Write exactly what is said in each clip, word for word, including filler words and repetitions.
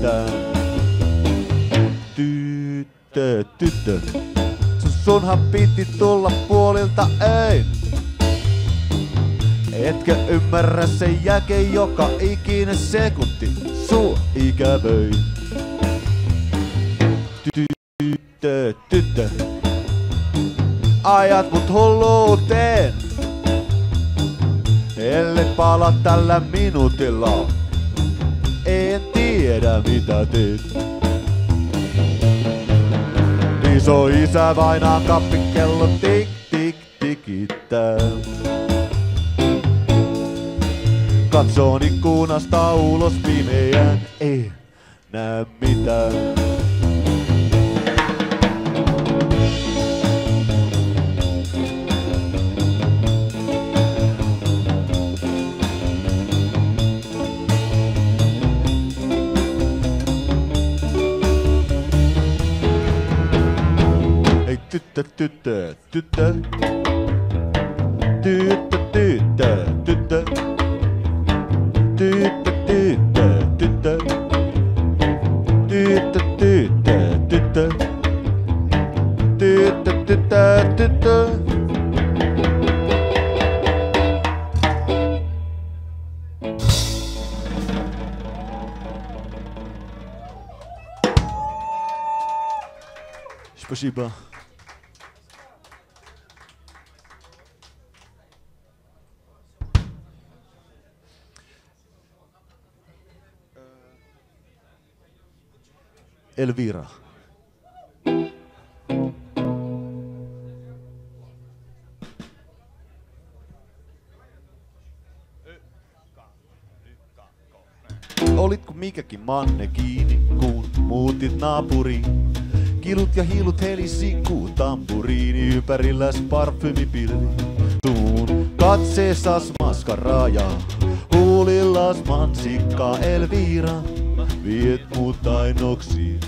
mitään. Tyttö, tyttö, sunhan piti tulla puolilta ei. Etkö ymmärrä sen jälkeen joka ikinen sekunti sua ikävöi. Tyttö, tyttö, ajat mut hulluuteen. Ellei pala tällä minuutilla, en tiedä mitä teet. Iso isä vainaa kappikello tik tik tikittää. Katsoon ikkunasta ulos pimeään, ei näe mitään. Ei tyttö, tyttö, tyttö. Tyttö, tyttö, tyttö. Tyttö, tyttö, tyttö. Tyttö, tyttö, tyttö. Tyttö, tyttö, tyttö. Спасибо. Elvira. Olitko mikäkin mannekiini, kun muutit naapuriin? Kilut ja hiilut helisi kuin tamburiini, ympärilläs parfymipilvi. Tuun katseessas maskarajaa, huulillas mansikkaa Elvira. Viet mut ainoksiin.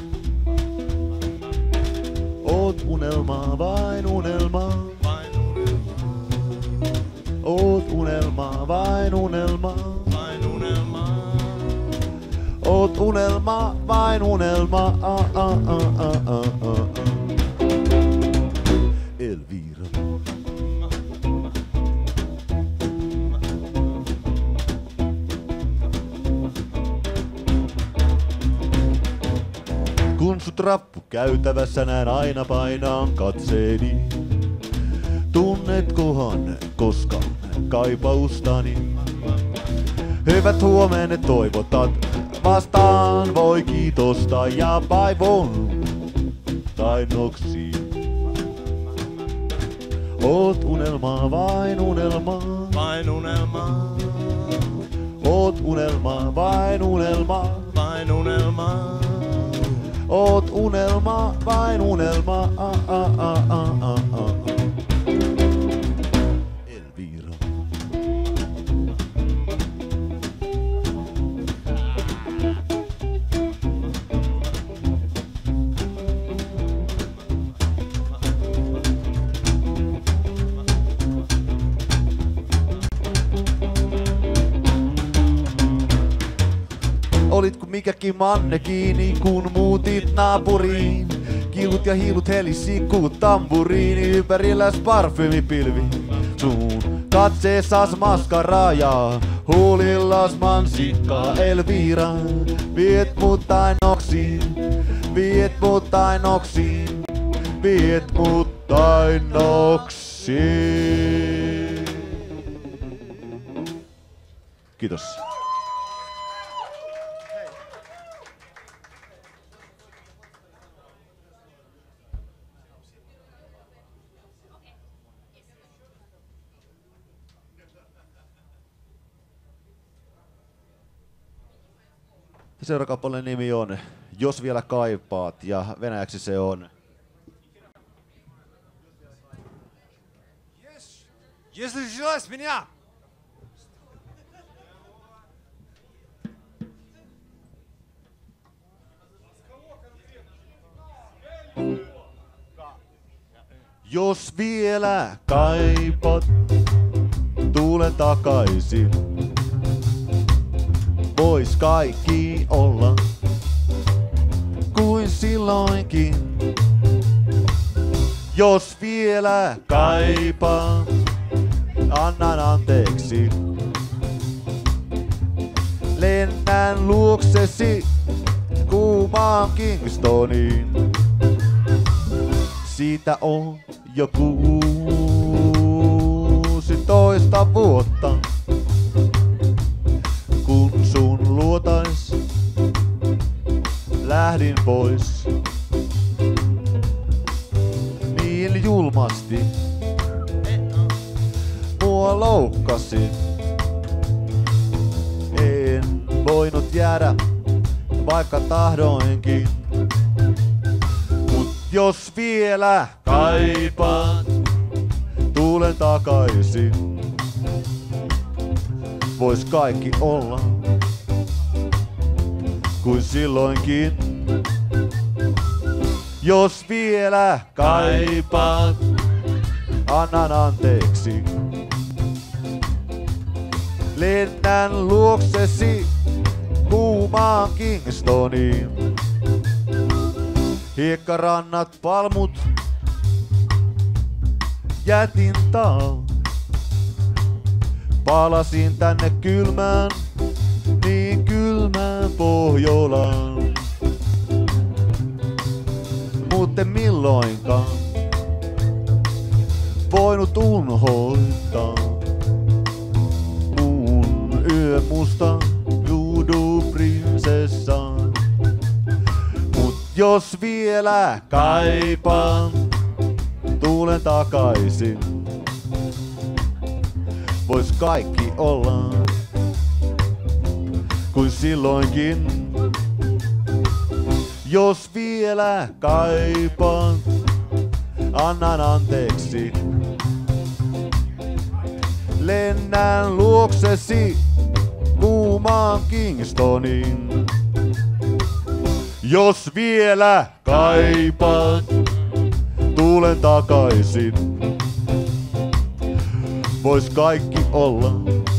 Oot unelmaa, vain unelmaa. Oot unelmaa, vain unelmaa. Oot unelmaa, vain unelmaa. Ah, ah, ah, ah, ah, ah. Elvira. Kun sut rappu käytävässä näen aina painaan katseeni. Tunnetkohan koskaan kaipaustani? Hyvät huomenet toivotat, vastaan voi kiitosta ja paivon tainnoksiin. Oot unelmaa, vain unelmaa. Vain unelmaa. Oot unelmaa, vain unelmaa. Vain unelmaa. Oot unelma, vain unelma, a a a a a a. Elvira. Olitko mikäkin mannekiini, kun muutit naapuriin? Kilut ja hiilut helisi kuin tamburiini, ympärilläs parfymipilvi. Sun katseessas maskarajaa, huulillas mansikkaa Elvira. Viet mut ainoksiin, viet mut ainoksiin, viet mut ainoksiin. Kiitos. Seuraava kappaleen nimi on Jos vielä kaipaat, ja venäjäksi se on Yes. Если желаешь меня. Jos vielä kaipat, tulen takaisin. Vois kaikki olla milloinkin. Jos vielä kaipaat, annan anteeksi. Lennän luoksesi kuumaan Kingstoniin. Siitä on jo kuusitoista vuotta, kun sun luotais lähdin pois. Niin julmasti mua loukkasit. En voinut jäädä, vaikka tahdoinkin. Mut jos vielä kaipaat, tulen takaisin. Vois kaikki olla kuin silloinkin. Jos vielä kaipaat, annan anteeksi. Lennän luoksesi kuumaan Kingstoniin. Hiekkarannat, palmut jätin taa. Palasin tänne kylmään, niin kylmään Pohjolaan. Mut en milloinkaan voinut unhoittaa mun yömusta voodoo-prinsessaa. Mut jos vielä kaipaan, tulen takaisin. Vois kaikki olla kuin silloinkin. Jos vielä kaipaan, annan anteeksi. Lennän luoksesi kuumaan Kingstoniin. Jos vielä kaipaat, tulen takaisin. Vois kaikki olla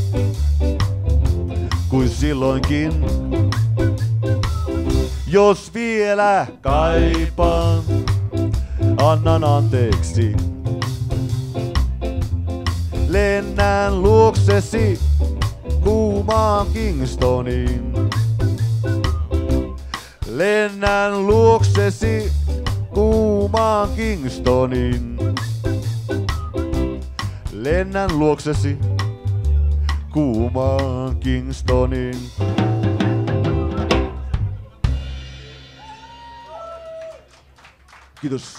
kuin silloinkin. Jos vielä kaipaan, annan anteeksi. Lennän luoksesi kuumaan Kingstoniin. Lennän luoksesi kuumaan Kingstoniin. Lennän luoksesi kuumaan Kingstoniin. Kiitos.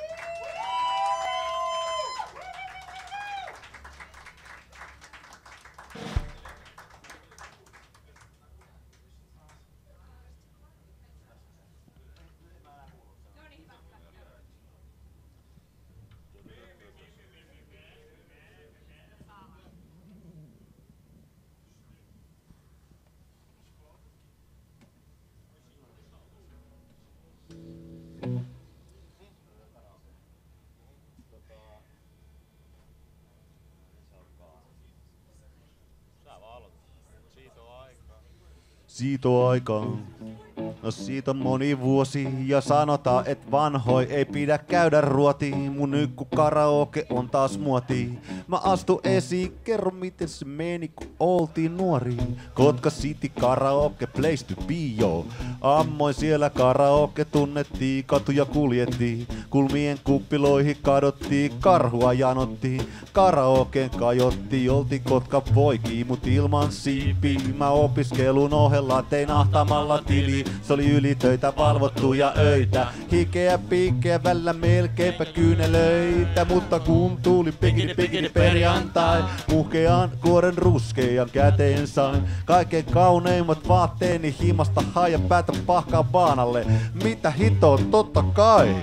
Siitä on aikaa. No siitä on moni vuosi ja sanotaan, et vanhoi ei pidä käydä ruotiin. Mun nykku karaoke on taas muoti. Mä astu esiin, kerro miten se meni kun oltiin nuori. Kotka City karaoke, place to be yo. Ammoin siellä karaoke tunnettiin, katuja kuljettiin. Kulmien kuppiloihin kadottiin, karhua janottiin. Karaokeen kajottiin, oltiin Kotka poikii, mut ilman siipi. Mä opiskelun ohella tein ahtamalla tili. Se oli ylitöitä, valvottuja öitä. Hikeä, piikkeä, välillä melkeinpä kyynelöitä. Mutta kun tuli pikini pikini perjantai, muhkean kuoren ruskean käteen sain. Kaiken kauneimmat vaatteeni himasta haja päätä pahkaa baanalle. Mitä hitoa, totta kai.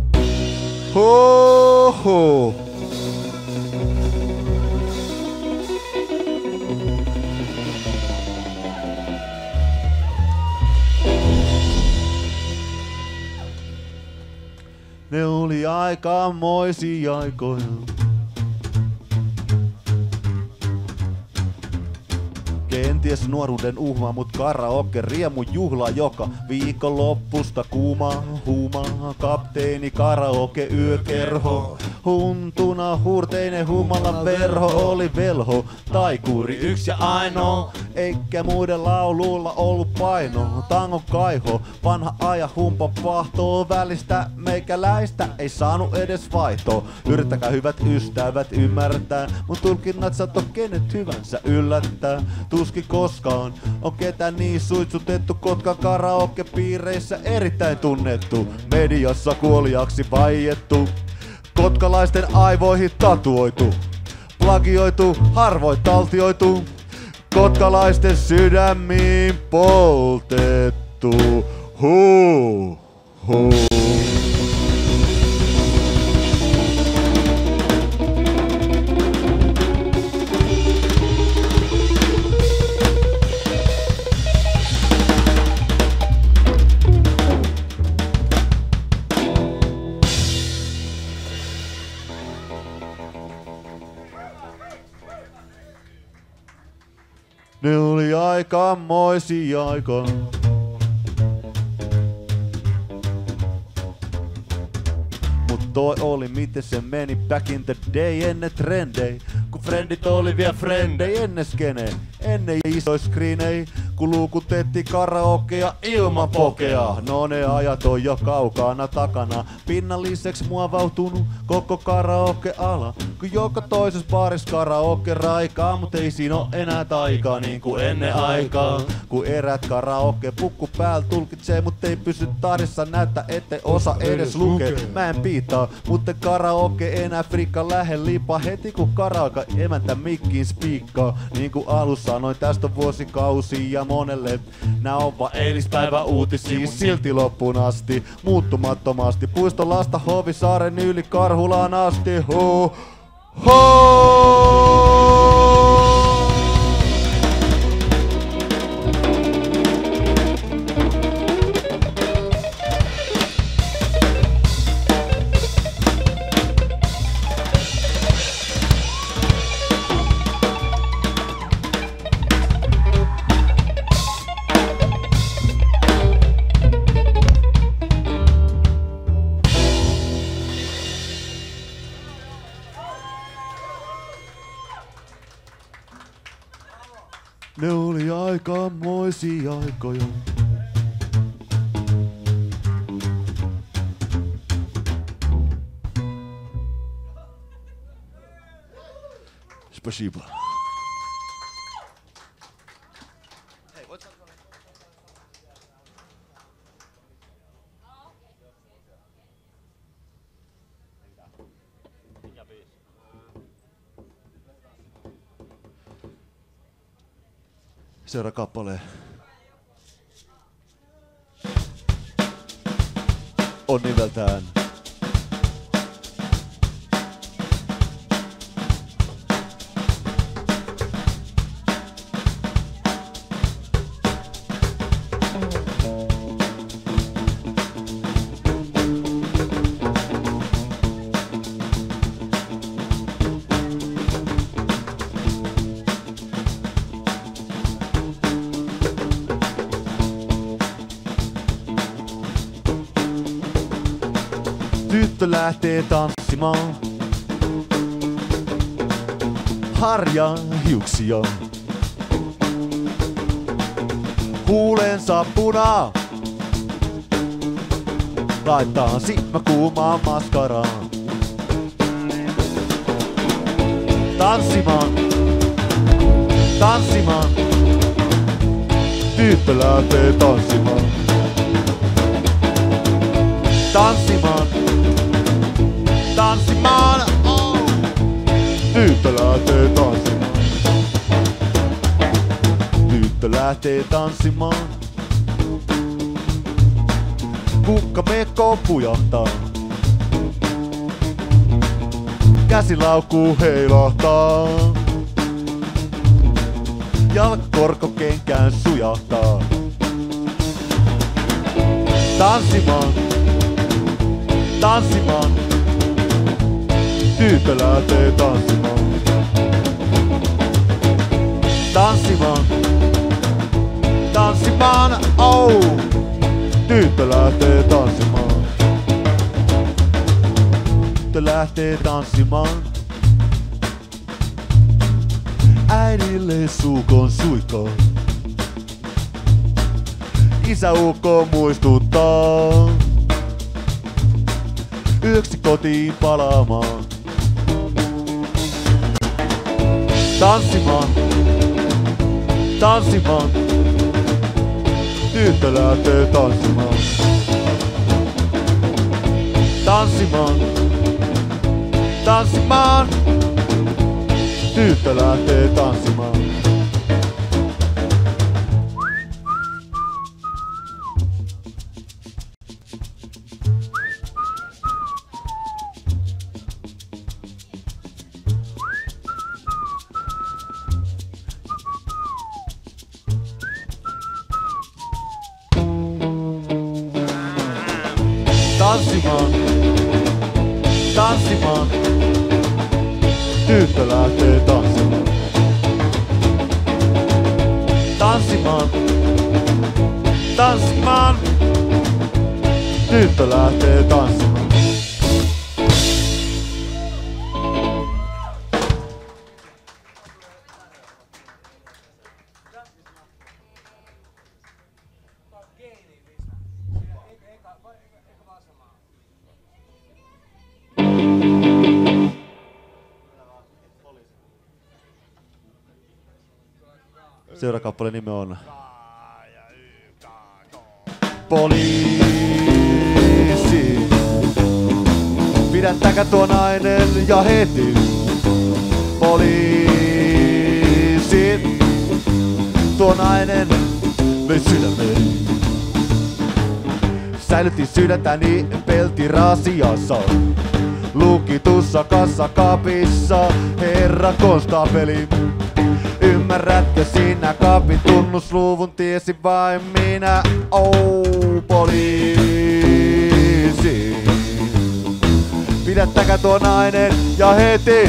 Hoho. Ne oli aikamoisia aikoja. Kenties nuoruuden uhma, mut karaoke riemu juhla joka viikonloppusta kuuma huuma. Kapteeni karaoke yökerho, huntuna huurteinen humalan verho oli velho. Taikuri yksi ja ainoa, eikä muiden laululla ollut paino. Tangon kaiho, vanha aja humpan pahtoo, välistä meikäläistä ei saanut edes vaihtoa. Yrittäkää hyvät ystävät ymmärtää, mun tulkinnat saattoi kenet hyvänsä yllättää. Tuskin koskaan on ketään niin suitsutettu Kotkan karaokepiireissä erittäin tunnettu. Mediassa kuoliaksi vaiettu, kotkalaisten aivoihin tatuoitu. Plagioitu, harvoin taltioitu, kotkalaisten sydämiin poltettu. Huu, huu. Ne oli aikamoisia aikaa. Mut toi oli miten se meni back in the day ennen trendei. Kun frendit oli vielä frendei ennen skenei. Ennen isois screenei, kun luukutettiin karaokea ilman pokea. No ne ajat on jo kaukana takana. Pinnalliseksi muovautunut koko karaoke-ala. Kun joka toisessa baarissa karaoke raikaa, mut ei siinä oo enää taikaa niin kuin ennen aikaa. Kun erät karaoke pukku päällä tulkitsee, mut ei pysy tahdissa näyttää, ettei osa edes lukee. Mä en piittaa, mutta karaoke enää frikka lähe lipa heti kun karaoke emäntä mikkiin spiikkaa. Niin kuin alussa sanoin, tästä on vuosikausia ja monelle nää on vaan eilispäivä uutisia. Silti loppuun asti, muuttumattomasti, puiston lasta Hovisaaren yli Karhulaan asti. Ho, ho! Ne oli aikamoisia aikoja. Spasibo. Seuraava kappale on nimeltään tyttö lähtee tanssimaan, harjaa hiuksia, huulensa punaa, laittaa silmä kuumaan maskaraan. Tanssimaan, tanssimaan, tyttö lähtee tanssimaan. Tanssimaan, tanssimaan, oh. Tyttö lähtee tanssimaan. Tyttö lähtee tanssimaan. Kukkamekko pujahtaa. Käsilaukku heilahtaa. Jalkakorkokenkään sujahtaa. Tanssimaan, tanssimaan. Tyttö lähtee tanssimaan. tanssimaan, tanssimaan, oh. Tyttö lähtee tanssimaan, tyttö lähtee tanssimaan. Äidille suukon suikko, isä ukko muistuttaa. Yöksi kotiin palaamaan, tanssimaan, tanssimaan. Tyttö lähtee tanssimaan, tanssimaan, tanssimaan. Tyttö lähtee tanssimaan. Tanssimaan, tanssimaan. Tyttö lähtee tanssimaan, tanssimaan, tanssimaan. Tyttö lähtee tanssimaan. Seuraava kappaleen nimi on Poliisi. Pidättäkää tuo nainen ja heti. Poliisi. Tuo nainen vei sydämeni. Säilytti sydäntäni peltirasiassa. Lukitussa kassakaapissa, herra konstaapeli. Ymmärrätkö sinä kaapin tunnusluvun, tiesi vain minä, oh, poliisi. Pidättäkää tuo nainen ja heti,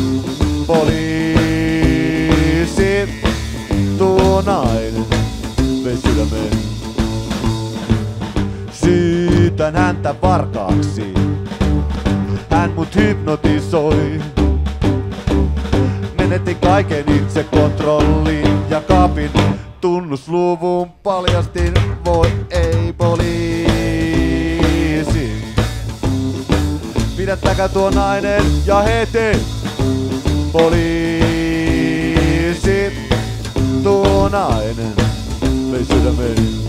poliisi. Tuo nainen vei sydämeni. Syytän häntä varkaaksi, hän mut hypnotisoi. Menetin kaiken itse kontrollin ja kaapin tunnusluvun paljastin. Voi ei, poliisi. Pidättäkää tuo nainen ja heti, poliisi. Tuo nainen vei sydämeni.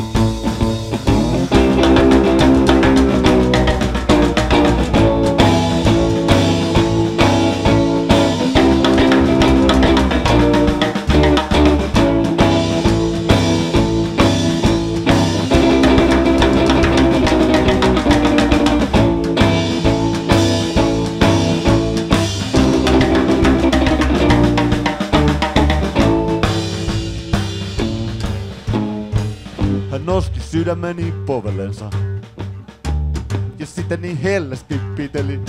Hän nosti sydämeni povellensa ja sitten niin hellästi piteli.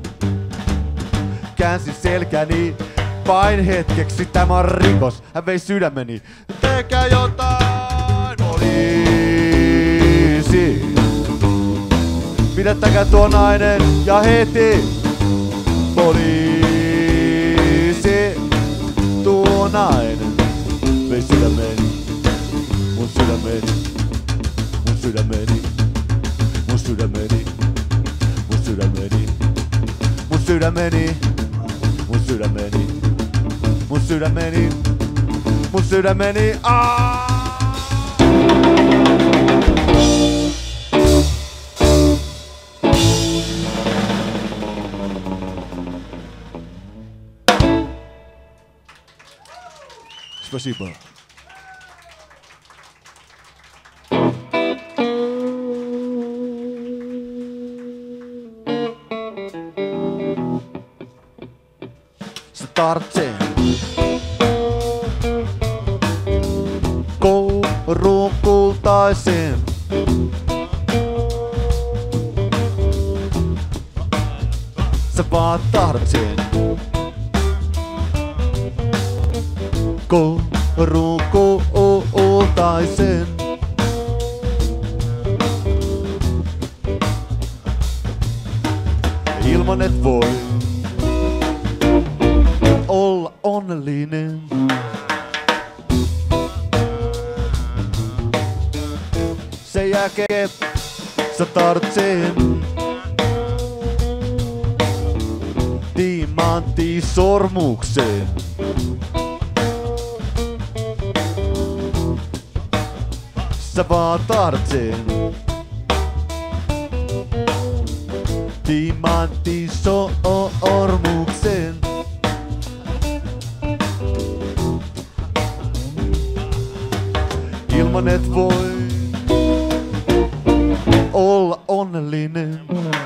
Käänsin selkäni vain hetkeksi, tämä on rikos. Hän vei sydämeni, tekää jotain, poliisi. Pidättäkää tuo nainen ja heti, poliisi. Tuo nainen vei sydämeni, mun sydämeni. Mun sydämeni, mun sydämeni, mun sydämeni, mun sydämeni, mun sydämeni, mun sydämeni, mun sydämeni, aah! Спасибо. Tartsen kourun kultaisen. Sä vaan tartsen kourun rukoiltaisen. Ilman et voi olla onnellinen. Sen jälkeen sä tarvitset timanttisormuksen. Sä vaan tarvitset timanttisormuksen. Ilman et voi olla onnellinen.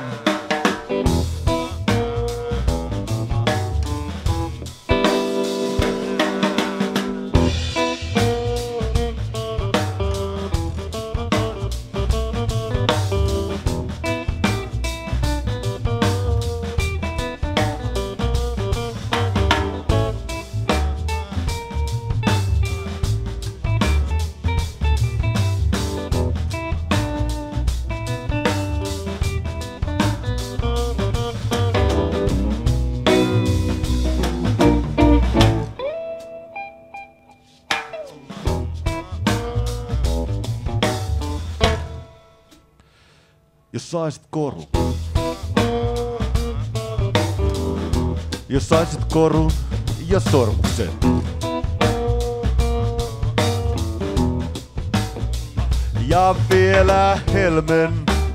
Jos saisit korun, jos saisit korun ja sormuksen, ja vielä helmen,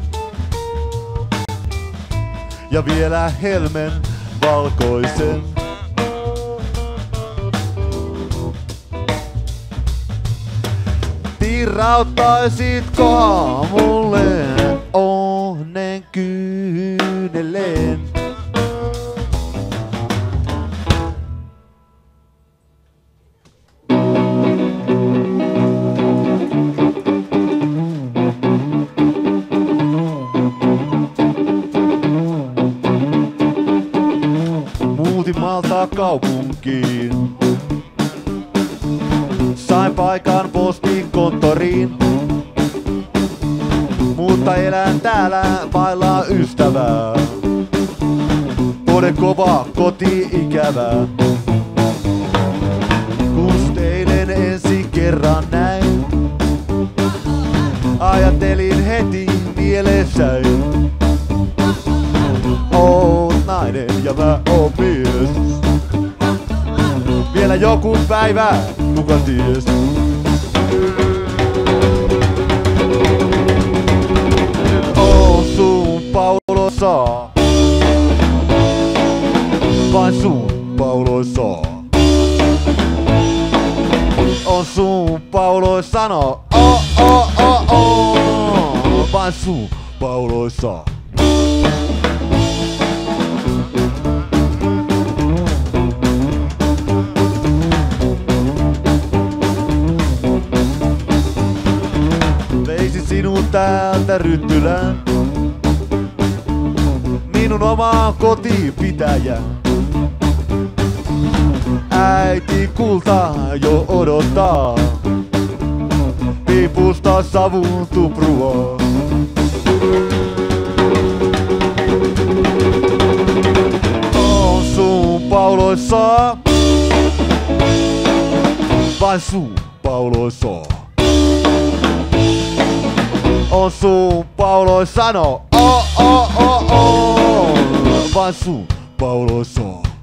ja vielä helmen valkoisen. Tirauttaisitko mulle onnen kyynelen? Muutin Maltaa kaupunkiin. Sain paikan postin konttoriin. Mutta elän täällä vailla ystävää. Toden kova koti-ikävää. Kun eilen ensi kerran näin, ajattelin heti mielessäin. Oot nainen ja mä oon mies. Vielä joku päivä, kuka ties. On sun pauloissa, vain sun pauloissa. On sun pauloissa, no, oh, oh, oh, oh. Vain sun pauloissa. Sinun täältä Ryttylään, minun oma kotipitäjä. Äiti kulta jo odottaa, piipusta savun tuprua. On sun pauloissa, vain sun pauloissa. On sun pauloissa, no, oh, oh, oh, oh. Vain sun pauloissa.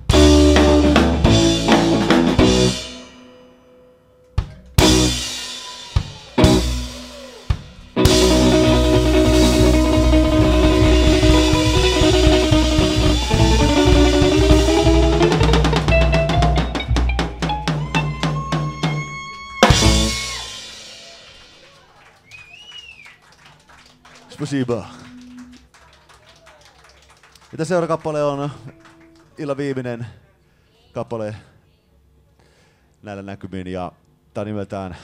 Spasiba. Ja seuraava kappale on illan viimeinen kappale näillä näkymin ja tää on nimeltään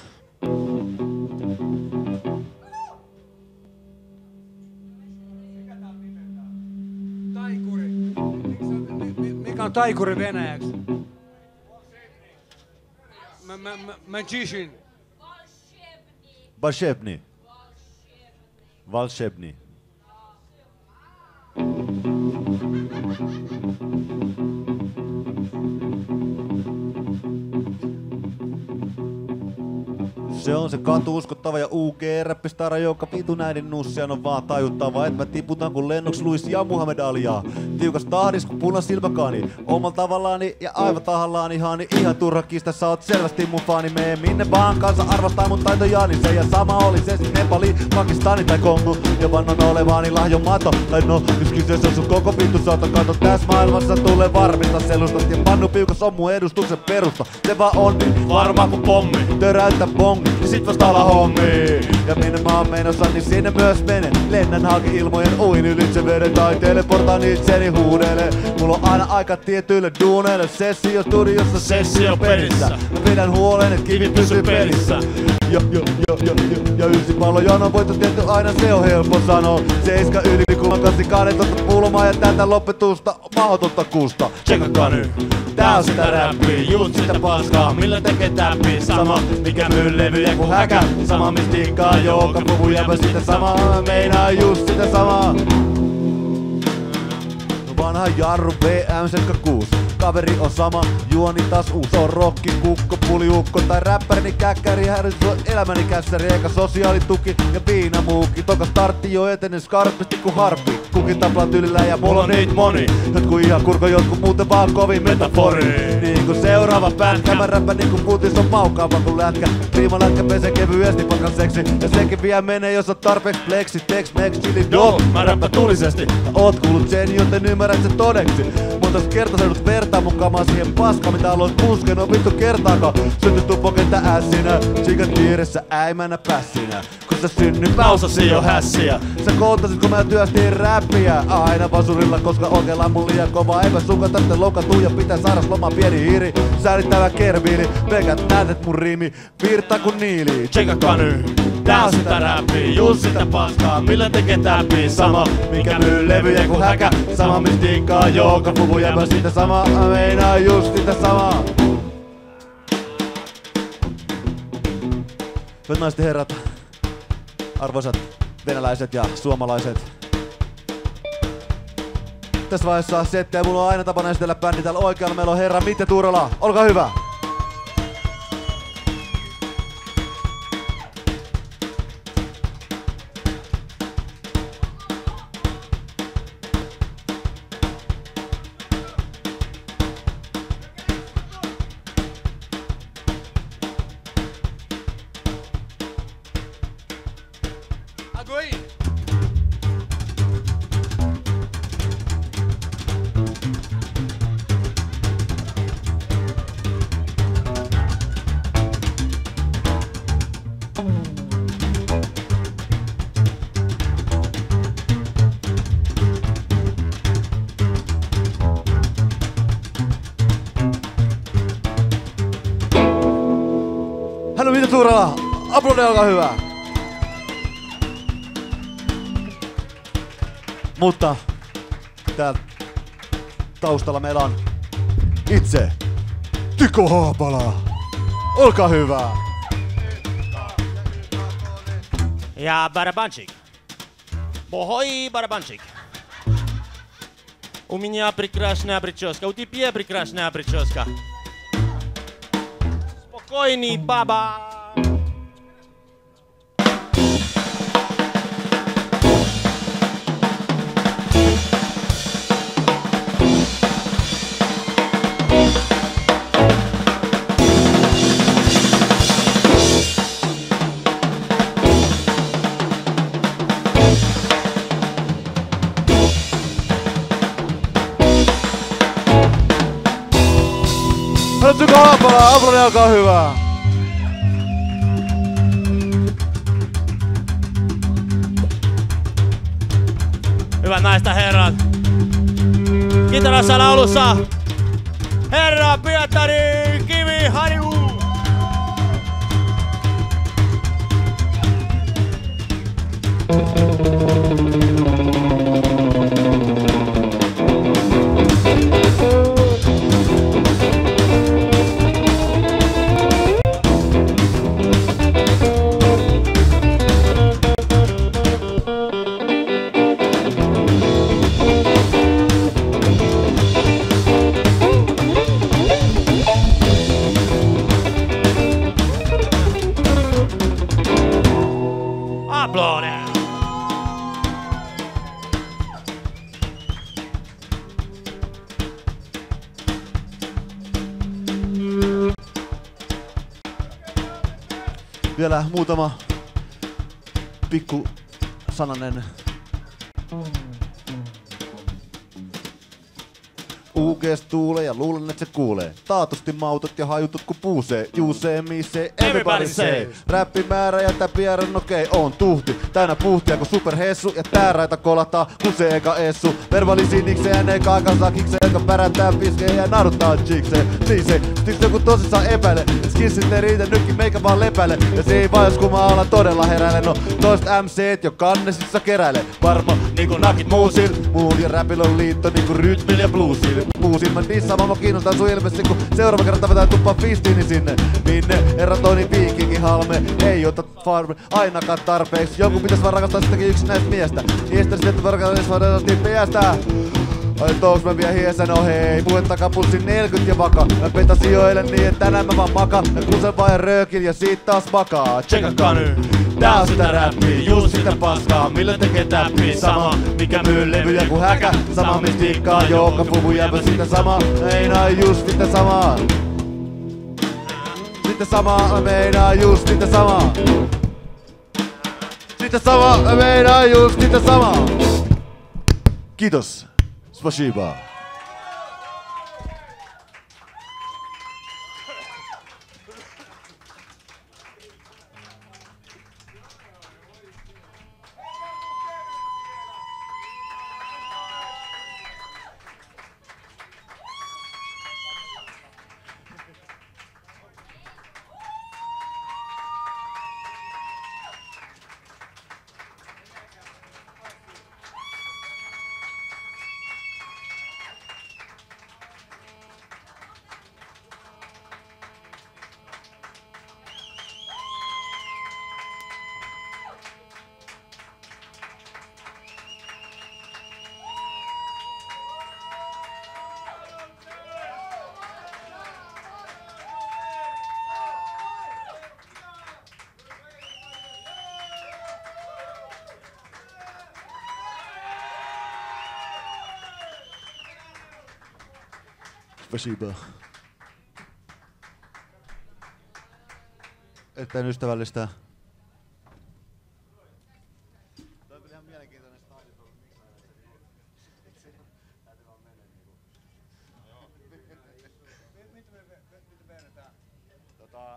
Taikuri. Mikä on taikuri venäjäksi? Magician. Volshebny. Volshebny. Se on se katu-uskottava ja U G-räppistara, joka vitun äidin nussian on vaan tajuttava, et mä tiputan kun lennoks Luis ja Muhammed Alia. Tiukas tahdis kun punan silmäkaani, omalla tavallaani ja aivan tahallaani haani. Ihan turha kistä, sä oot selvästi mun fani, mee minne vaan kansa arvostaa mun taitojani. Se ja sama oli se sit Nepali, Pakistani tai Kongo, ja vannon olevaani lahjomato. Tai no, jos kyseessä on sun koko vittu saata, kato tässä maailmassa tulee varmista selustat. Ja pannu piukas on mun edustuksen perusta, se vaan on niin varma kuin pommi. Töräyttä bongi. Ja sit vasta ala hommiin. Ja minne mä oon menossa, niin sinne myös menen. Lennän halki ilmojen uin ylitse veden tai teleportaan itseni huudelle. Mulla on aina aika tietyille duuneille. Sessio studiossa, sessio pelissä. Mä pidän huolen, et kivi pysyy pelissä. Jo, jo, jo, jo, jo. Ja ysi pallo jonon voitto tietty aina, se on helppo sanoa. Seiska yli, kun mä kassin kahdetoista pulmaa ja tätä lopetusta mahdotonta kusta. Tsekkakaa nyt. Tää on sitä räppiä, just sitä paskaa, millä tekee täppiä. Sama, mikä myy levyjä ku häkä. Sama mystiikkaa, joka puhuu jäpä sitä samaa. Meinaa just sitä samaa. Vanha jarru B M seitsemänkymmentäkuusi. Kaveri on sama, juoni taas uus. On rokki, kukko, puliukko tai räppäri, niin käkkäri. Härdys on elämäni kässäri, eikä sosiaalituki ja viinamuukki. Toka startti jo etenen skarpisti ku harppi. Kukin taplaa tylillä ja mulla on niit moni. Jotkut ihan kurko, jotkut muuten vaan kovin metafori. Niin kuin seuraava pätkä, mä räppän niin kuin putis on maukaava kun lätkä. Priimalätkä pesee kevyesti pakan seksi. Ja sekin vielä menee, jos on tarpeeksi flexi. Tex-mex, chili, dog, mä räppän tulisesti. Ja oot kuullut sen, joten ymmärrät sen todeksi. Monta kertasedut vertaa mun kamaa siihen paskaan, mitä aloit pusken. No vittu kertaako synty tupokenttä ässinä. Chikat piirissä äimänä pässinä. Kun sä synnyt mä osasin jo hässiä. Sä koutasit kun mä työstin räppiä. Aina vasurilla koska oikeella mun liian kova. Eipä sunkaan tarvitse loukkaantua ja pitää sairasloma pieni hiiri. Säädittävä kerviili, pelkät näet mun riimi virtaa kun niili. Tsekkakaa nyt. Tää on sitä räppiä, just sitä paskaa, millä tekee täppiä. Sama, mikä myy levyjä ku häkä. Sama mystiikkaa, joka puhuu jäbä siitä sama. Meinaa just sitä samaa. Hyvät naiset ja herrat, arvoisat venäläiset ja suomalaiset. Tässä vaiheessa settiä mulla on aina tapana esitellä bändi. Täällä oikealla meillä on herra Mitte Tuurola. Olkaa hyvä! Hän on Mitte Tuurola. Aplodea, olkaa hyvä. Mutta täällä taustalla meillä on itse Tyko Haapala. Olkaa hyvä. Ja барабанщик. Богой барабанщик. У меня прекрасная прическа, у тебя прекрасная прическа. Спокойный, баба. Tyko Haapala, aplodea, olkaa hyvä. Hyvät naiset ja herrat. Kitarassa laulussa herra Pietari Kiviharju. Vielä muutama pikku sananen. U G S tuulee ja luulen, et se kuulee. Taatusti mautot ja hajutut ku puusee. Juusee, miissee, everybody say. Räppimäärä ja täpierän okei, okay, on tuhti. Täynnä puhtia ku superhessu ja tää raita kolataa kun se eka essu. Verbalisiin nikseen eka aikansa kikseen, joka pärättää piskeen ja naruttaa chikseen. Siis ei, siis joku tosissaan epäile. Skissit ei riitä, nytkin meikä vaan lepäile. Ja se ei vaan jos kun mä alan todella heräile. No toiset M C:t jo kannesissa keräile. Varma niinku nakit muusil. Muun ja räpillä on liitto niinku rytmil ja bluesil. Puusin mä dissaamaan, mä kiinnostaa sun ilmeisesti, kun seuraava kerta vetää tuppaa fistiini sinne. Minne eratoni viikinkin halme, ei ota farme ainakaan tarpeeksi. Joku pitäis vaan rakastaa sitäkin yksin näistä miestä. Miestä sitten, että rakastaa vaan edellisesti piestä. Ai touks mä vielä hiesän, no hei, puhet takaa pulssin neljäkymmentä ja vaka. Mä petä sijoille niin, et tänään mä vaan maka. Mä kusen vaan röökin ja sit taas makaa. Tsekakkaa nyt! Tää on sitä räppiä, just sitä paskaa. Millä tekee täppiä, sama mikä myy levyjä ku häkä. Sama mystiikkaa, joka fuvu jäpä sitä samaa. Meinaa just sitä samaa. Sitä samaa, meinaa just sitä samaa. Sitä samaa, meinaa just sitä samaa. Kiitos. Spasiba. Spasiba. Erittäin ystävällistä. Toi oli ihan mielenkiintoinen style. Mitä me vedetään? Tota...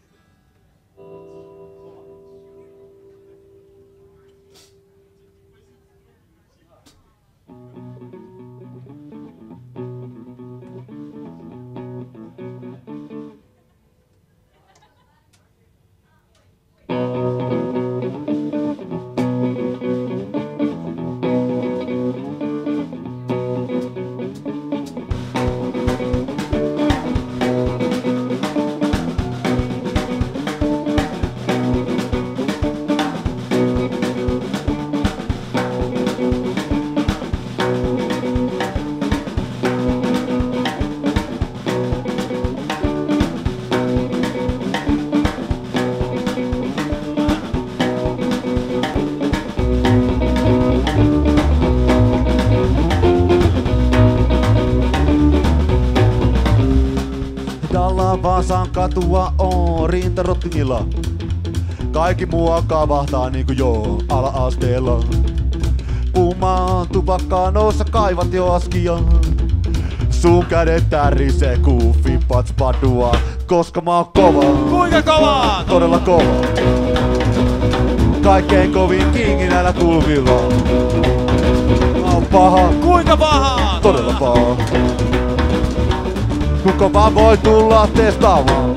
Vaasan katua on rintarottingilla. Kaikki mua kavahtaa niinku joo ala-asteella. Puumaan tupakkaa noussa kaivat jo askia. Sun kädet tärisee ku fippats padua. Koska mä oon kova. Kuinka kova? Todella kova. Kaikkein kovin kingi näillä tulvilla. Mä oon paha. Kuinka paha? Todella paha. Kuka vaan voi tulla testaamaan.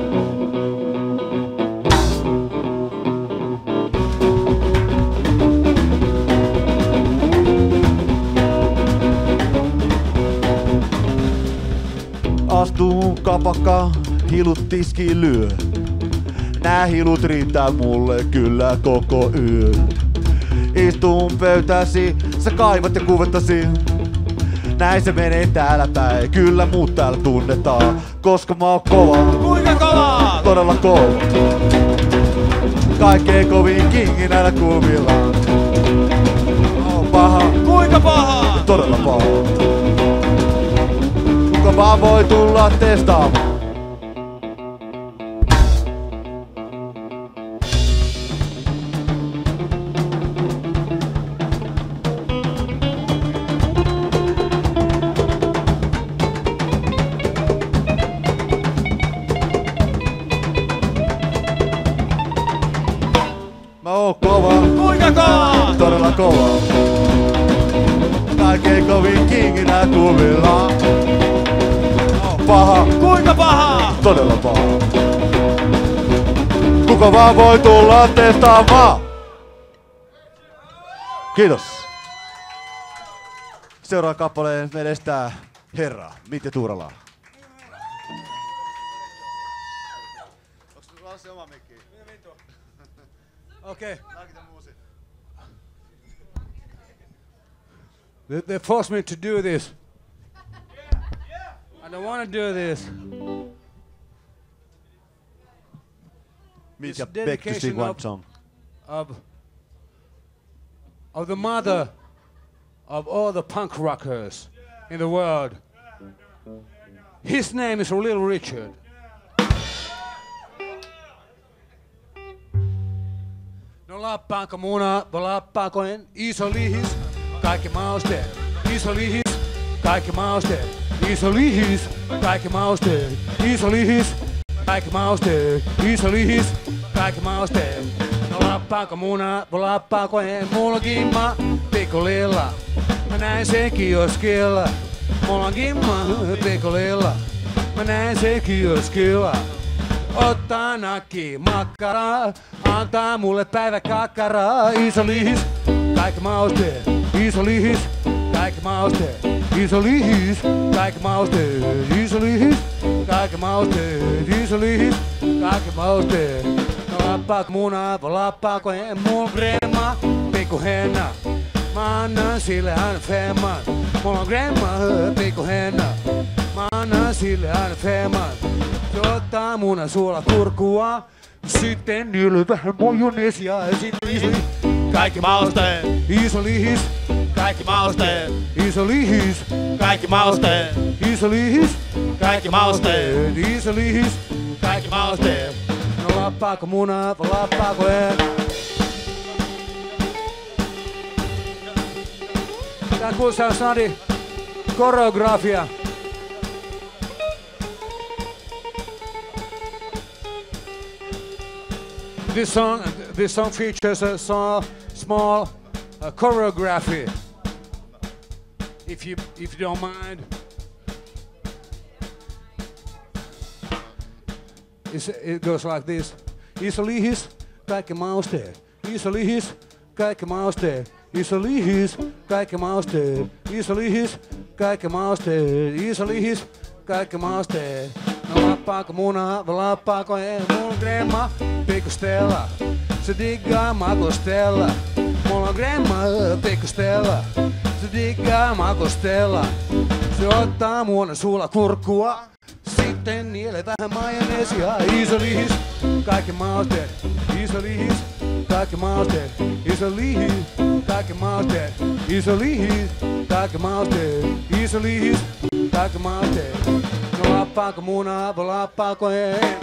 Astuun kapakka, hilut tiskiin lyö. Nää hilut riittää mulle kyllä koko yö. Istuun pöytäsi, sä kaivat ja kuvettasi. Näin se menee täällä päin, kyllä muut täällä tunnetaan. Koska mä oon kova. Kuinka kova? Todella kova. Kaikkein kovin kingi näillä kulmilla. Mä oon paha. Kuinka paha? Todella paha. Kuka vaan voi tulla testaamaan. kova. Kaikkein kovin kinginä tuvilla. Paha. Kuinka paha? Todella paha. Kuka vaan voi tulla testaamaan? Kiitos. Seuraava kappaleen meidän estää Herra, Mitte Tuurala. Onks Lassi oma mikki? Okay. Lääkitä muusi. They, they forced me to do this. I don't want to do this. Meet ja It's Beck to sing dedication one of- song. Of, of the mother of all the punk rockers in the world. His name is Little Richard. No lappaanko muna, lappaanko en, iso lihis, kaikki mausteet. Iso lihis, kaikki mausteet. Iso lihis, kaikki mausteet. Iso lihis, kaikki mausteet. Iso lihis, kaikki mausteet. No lappaanko muna, lappaanko en, mulla on gimma, pikkulilla. Mä näin sen kioskilla. Mulla on gimma, pikkulilla. Mä näin sen kioskilla. Ottaa nakki makkaraa, antaa mulle päivä kakkaraa. Iso lihis, kaikki mausteet. Iso lihis, kaikki mausteet. Iso lihis, kaikki mausteet. Iso lihis, kaikki mausteet. Iso lihis, kaikki mausteet. No lappaako munaa, lappaako en, mulla gremma, pikku henna. Mä annan sille aina femman. Mulla on gremma, pikku henna. Mä annan sille aina femman. Se ottaa munan suola kurkua. Sitten niille vähän majoneesia. Ja sitten iso lihis, Kaikki mausteet. iso lihis, Kaikki mausteet. iso lihis, Kaikki mausteet. iso lihis, Kaikki mausteet. iso lihis. Kaikki mausteet. No lappaako munaa, vai lappaako en? Tää kuulostaa snadi koreografia. This song, this song features a small, small uh, choreography. If you, if you don't mind. It's, it goes like this. Iso lihis, kaikki mausteet. Iso lihis, kaikki mausteet. Iso lihis, kaikki mausteet. Iso lihis, kaikki mausteet. Iso lihis, kaikki mausteet. No lappaako munaa, vai lappaako ei? Mulla on gremma, pikku Stella. Se diggaa makustella. Mulla on gremma, pikku Stella. Se diggaa makustella. Se ottaa muona suulla kurkkua. Sitten nielee vähän majoneesia. Iso lihis, kaikki mausteet. Iso lihis, kaikki mausteet. Iso lihis, kaikki mausteet. Iso lihis, kaikki mausteet. Iso lihis, kaikki mausteet. No lappaanko munaa, vai lappaanko ei?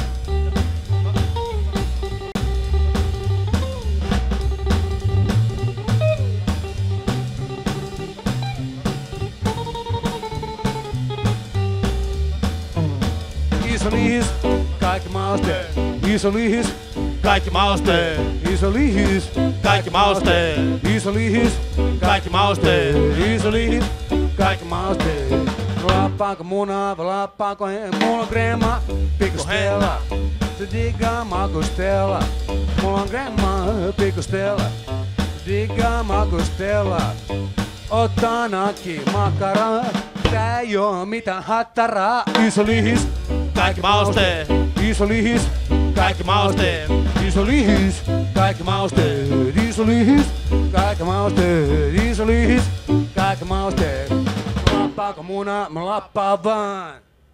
Iso lihis, kaikki mausteet. Iso lihis, Kaikki mausteet. iso lihis, Kaikki mausteet. iso lihis, Kaikki mausteet. iso lihis, kaikki mausteet. No lappaanko munaa, vai lappaanko ei? Mulla on gremma, pikku Stella. Se diggaa makustella. Mulla on gremma, pikku Stella. Se diggaa makustella. Ottaa nakki makkaraa. Tää ei oo mitään hattaraa. Iso lihis, Kaikki mausteet. iso lihis, Kaikki mausteet. iso lihis, kaikki mausteet. Iso lihis, kaikki mausteet. Iso lihis, kaikki mausteet. Mä lappaanko munaa, mä lappaan vaan.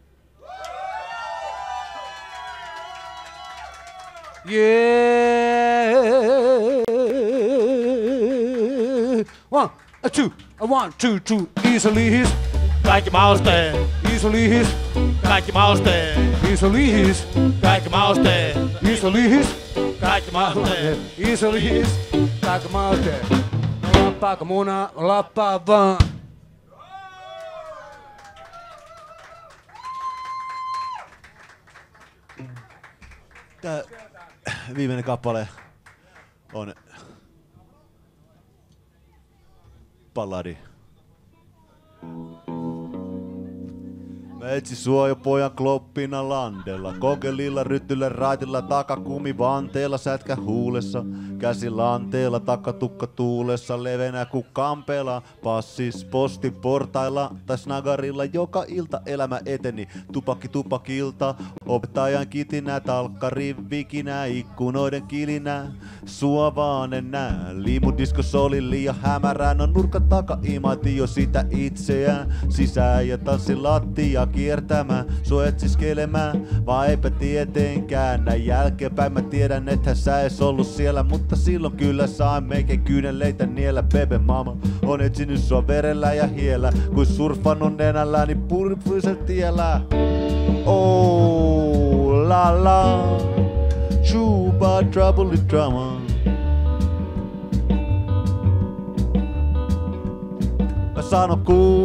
Yeah. One, a two, a one, two, two. Iso lihis, Kaikki mausteet. iso lihis, Kaikki mausteet. iso lihis, Kaikki mausteet. iso lihis. Kaikki mausteet. Iso lihis, kaikki mausteet. No lappaanko munaa, mä lappaan vaan. Tää viimeinen kappale on Palladi. Mä etsin sua jo pojan kloppina landella. Kokelilla, rytyllä, raitilla, takakumi vanteella, sätkä huulessa. Käsi lanteella, takatukka tuulessa, levenä ku kampela. Passis postin portailla tai snagarilla, joka ilta elämä eteni. Tupakki tupakilta, opettajan kitinä, talkkari vikinä, ikkunoiden kilinä. Sua vaan en nää, liimudiskos oli liian hämärää. No nurkan taka imati jo sitä itseään. Sisään ja tanssi lattia kiertämään, sua etsiskelemään, vaan eipä tietenkään. Näin jälkeenpäin mä tiedän, ethän sä ees ollut siellä, mutta silloin kyllä sain meikin kyyneleitä niellä. Bebe mama on etsinyt sua verellä ja hiellä, kuin surfannut nenälläni purpuisella tiellä. Oh la la, chuba trouble drama. Mä sanon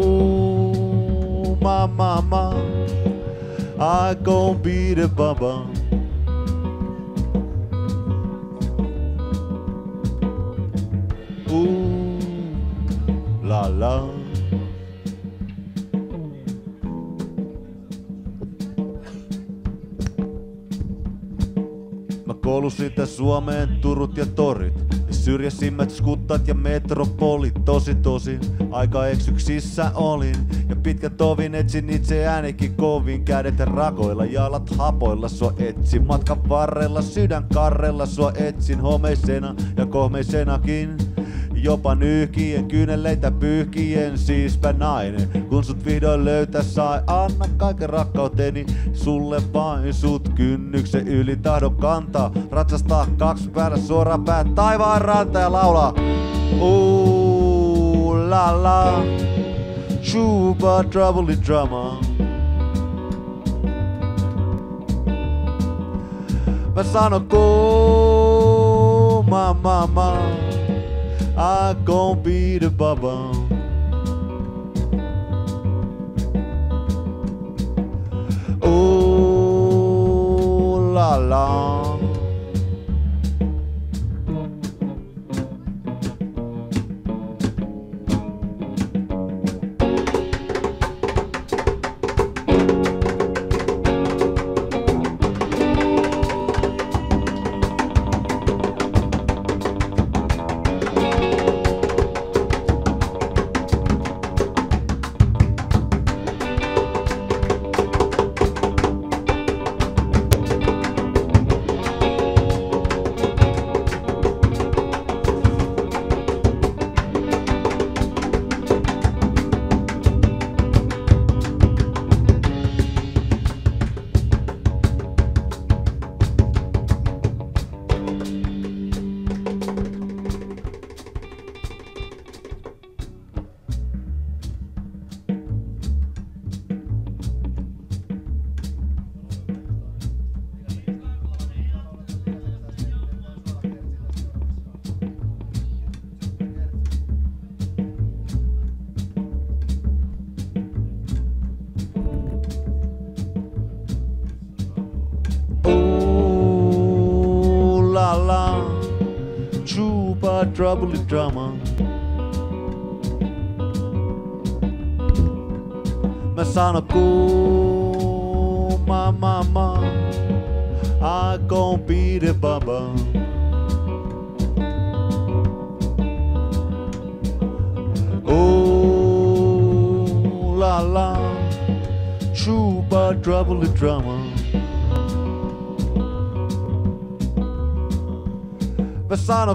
kuuma mama, I gon' be the baba. Ooh la la. Mä koulusin tän Suomeen Turut ja torit. Syrjäisimmät skuttat ja metropolit, tosi tosi aika eksyksissä olin. Ja pitkä tovin etsin itseäänikin kovin, kädet rakoilla, jalat hapoilla sua etsin. Matkan varrella, sydän karrella sua etsin, homeisena ja kohmeisenakin. Jopa nyyhkien, kyyneleitä pyyhkien, siispä nainen. Kun sut vihdoin löytää sai, anna kaiken rakkauteni sulle vain. Sut kynnyksen yli tahdon kantaa, ratsastaa kaksi päällä suoraan päät taivaan ranta ja laulaa. Ooh la la, chuba trouble drama. Mä sanon kuuma mama, I gon' be the baba. Oh la la. Chuba trouble drama. Mä sanon kuuma mama, I gon' be the baba. Oh la la, chuba trouble drama. Mä sanon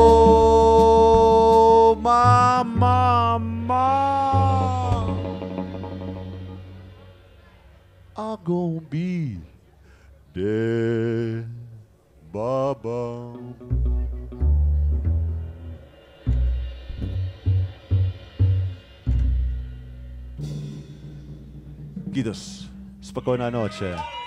kuuma mama, I gon' be the baba. Kiitos. Spokojna noche.